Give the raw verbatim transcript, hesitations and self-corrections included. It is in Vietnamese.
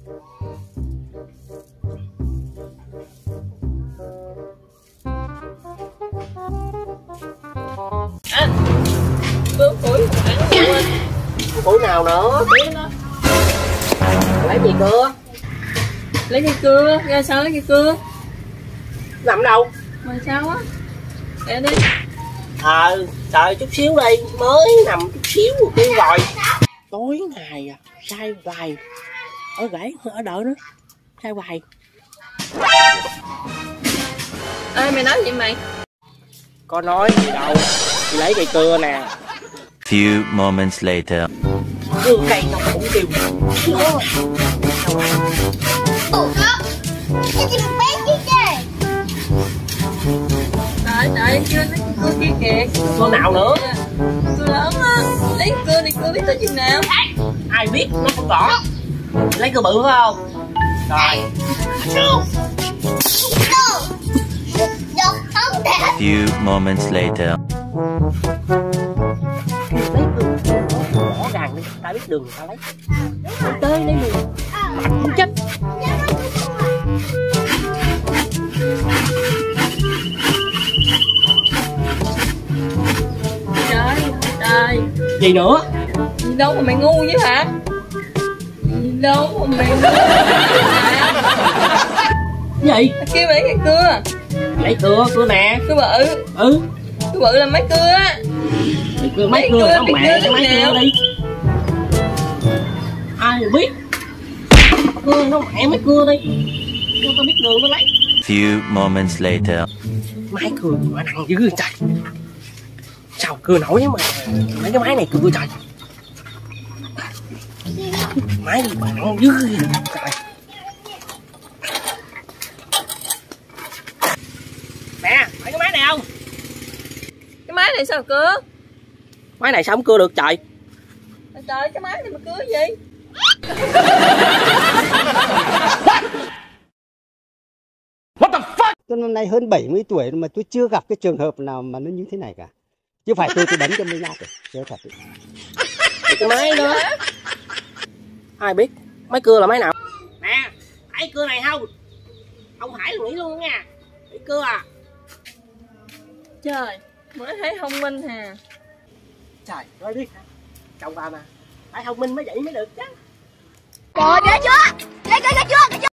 À, cưa củi củi nào nữa? Lấy gì cưa? Lấy cây cưa, ra sao lấy cây cưa? Nằm đâu? Mà sao á? Để đi. Ờ, đợi chút xíu đi, mới nằm chút xíu kêu rồi. Tối ngày à, sai hoài. Ở gãy, ở đợi nữa. Sai hoài. Ê, mày nói gì mày? Có nói gì đâu, đi lấy cây cưa nè. Few moments later. Cưa cây tao cũng kêu. Nó. Ủa không? Cái gì mà bé chứ trời. Đợi, đợi, chưa lấy cây cưa kia kìa. Cưa nào nữa? Cưa lớn á. Lấy cưa đi, cưa biết tới chừng nào? Ai biết, nó không rõ. Lấy cưa bự phải không? Rồi. Few moments later. Lấy cưa rõ ràng đi, ta biết đường ta lấy. Tới lấy đường. Không chết. Trời, trời. Gì nữa? Gì đâu mà mày ngu chứ hả? Gì đâu mà mày ngu hả? Gì? Kêu mày cái cưa. Lấy cưa, cưa nè. Cưa bự. Ừ. Cưa bự là mấy cưa á. Cưa mấy cưa nó mẹ cái mấy cưa đi. Ai mà biết. Cưa nó mẹ mấy cưa đi. Cho tao biết đường tao lấy. Few moments later. Máy cưa mà nặng dữ vậy trời. Sao cưa nổi mà mấy cái máy này cưa trời. Máy gì mà nặng dữ vậy trời. Nè, mấy cái máy này không? Cái máy này sao cưa? Máy này sao không cưa được trời? Trời trời, cái máy này mà cưa gì? What the fuck? Tôi năm nay hơn bảy mươi tuổi mà tôi chưa gặp cái trường hợp nào mà nó như thế này cả. Chứ phải tôi tôi đánh cho mấy nhát rồi. Chứ thật. Cái máy đó. Ai biết? Máy cưa là máy nào? Nè, thấy cưa này không? Không phải nghĩ luôn nha. Thấy cưa à? Trời, mới thấy thông minh hà. Trời, nói biết hả? Chồng bà mà. Phải thông minh mới vậy mới được chứ. Trời ơi, ghê chưa? Ghê ghê ghê chưa? Ghê chưa?